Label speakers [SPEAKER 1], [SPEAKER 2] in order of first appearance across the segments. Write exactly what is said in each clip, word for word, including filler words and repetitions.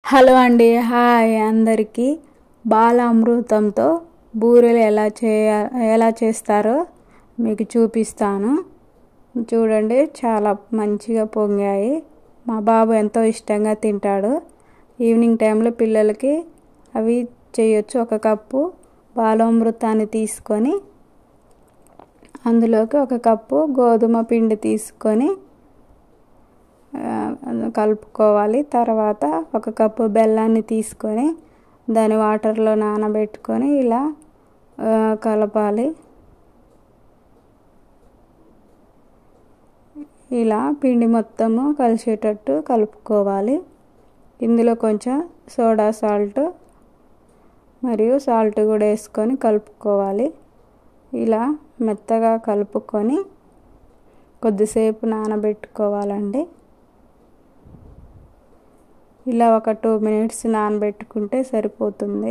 [SPEAKER 1] Hello అండి, hi అందరికీ. బాలామృతంతో బూరెలు ఎలా చేయ ఎలా చేస్తారో మీకు చూపిస్తాను. చూడండి, చాలా మంచిగా పొంగాయి. మా బాబు ఎంతో ఇష్టంగా తింటాడు. ఈవినింగ్ టైంలో పిల్లలకి అవి చేయొచ్చు. ఒక కప్పు బాలామృతాన్ని తీసుకొని అందులోకి ఒక కప్పు గోధుమ పిండి తీసుకొని కలుపుకోవాలి. తర్వాత ఒక కప్పు బెల్లాన్ని తీసుకొని దాని వాటర్లో నానబెట్టుకొని ఇలా కలపాలి. ఇలా పిండి మొత్తము కలిసేటట్టు కలుపుకోవాలి. ఇందులో కొంచెం సోడా సాల్ట్ మరియు సాల్ట్ కూడా వేసుకొని కలుపుకోవాలి. ఇలా మెత్తగా కలుపుకొని కొద్దిసేపు నానబెట్టుకోవాలండి. ఇలా ఒక టూ మినిట్స్ నానబెట్టుకుంటే సరిపోతుంది.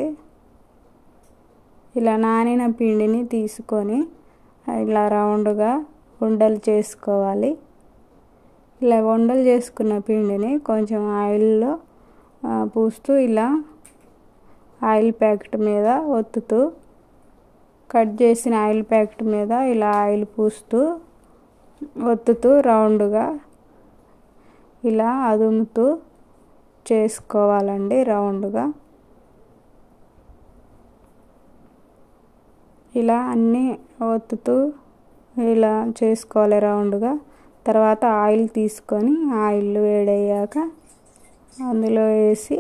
[SPEAKER 1] ఇలా నానిన పిండిని తీసుకొని ఇలా రౌండ్గా ఉండలు చేసుకోవాలి. ఇలా ఉండలు చేసుకున్న పిండిని కొంచెం ఆయిల్లో పూస్తూ ఇలా ఆయిల్ ప్యాకెట్ మీద ఒత్తుతూ కట్ చేసిన ఆయిల్ ప్యాకెట్ మీద ఇలా ఆయిల్ పూస్తూ ఒత్తుతూ రౌండ్గా ఇలా అదుముతూ చేసుకోవాలండి. రౌండ్గా ఇలా అన్నీ ఒత్తుతూ ఇలా చేసుకోవాలి రౌండ్గా. తర్వాత ఆయిల్ తీసుకొని ఆయిల్ వేడయ్యాక అందులో వేసి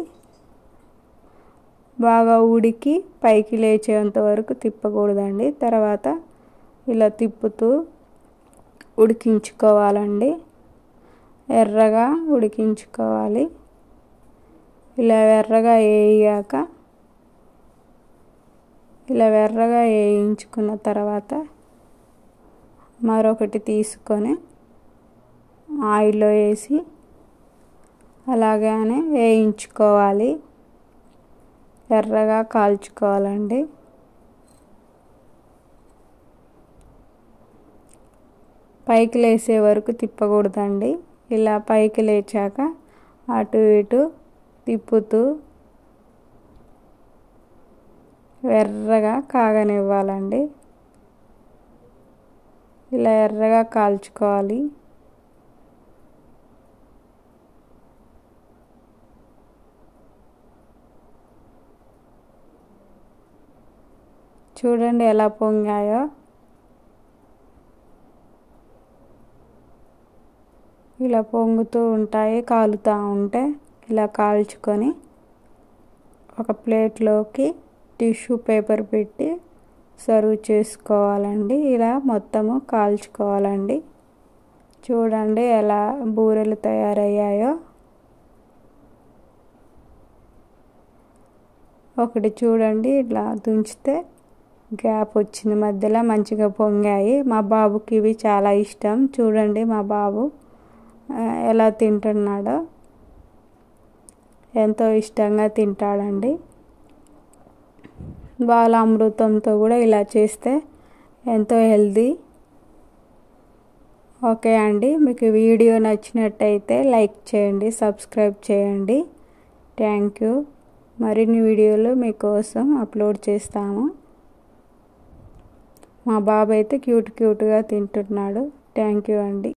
[SPEAKER 1] బాగా ఉడికి పైకి లేచేంత వరకు తిప్పకూడదండి. తర్వాత ఇలా తిప్పుతూ ఉడికించుకోవాలండి. ఎర్రగా ఉడికించుకోవాలి. ఇలా ఎర్రగా వేయాక ఇలా ఎర్రగా వేయించుకున్న తర్వాత మరొకటి తీసుకొని ఆయిల్లో వేసి అలాగనే వేయించుకోవాలి. ఎర్రగా కాల్చుకోవాలండి. పైకి లేసే వరకు తిప్పకూడదండి. ఇలా పైకి లేచాక అటు ఇటు తిప్పుతూ ఎర్రగా కాగనివ్వాలండి. ఇలా ఎర్రగా కాల్చుకోవాలి. చూడండి ఎలా పొంగాయో. ఇలా పొంగుతూ ఉంటాయి. కాలుతూ ఉంటే ఇలా కాల్చుకొని ఒక ప్లేట్లోకి టిష్యూ పేపర్ పెట్టి సర్వ్ చేసుకోవాలండి. ఇలా మొత్తము కాల్చుకోవాలండి. చూడండి ఎలా బూరెలు తయారయ్యాయో. ఒకటి చూడండి, ఇట్లా తుంచితే గ్యాప్ వచ్చింది మధ్యలో, మంచిగా పొంగాయి. మా బాబుకి ఇవి చాలా ఇష్టం. చూడండి మా బాబు ఎలా తింటున్నాడో. ఎంతో ఇష్టంగా తింటాడండి. బాలామృతంతో కూడా ఇలా చేస్తే ఎంతో హెల్తీ. ఓకే అండి, మీకు వీడియో నచ్చినట్టయితే లైక్ చేయండి, సబ్స్క్రైబ్ చేయండి. Thank you. మరిన్ని వీడియోలు మీకోసం అప్లోడ్ చేస్తాము. మా బాబు అయితే క్యూట్ క్యూట్గా తింటున్నాడు. థ్యాంక్ యూ అండి.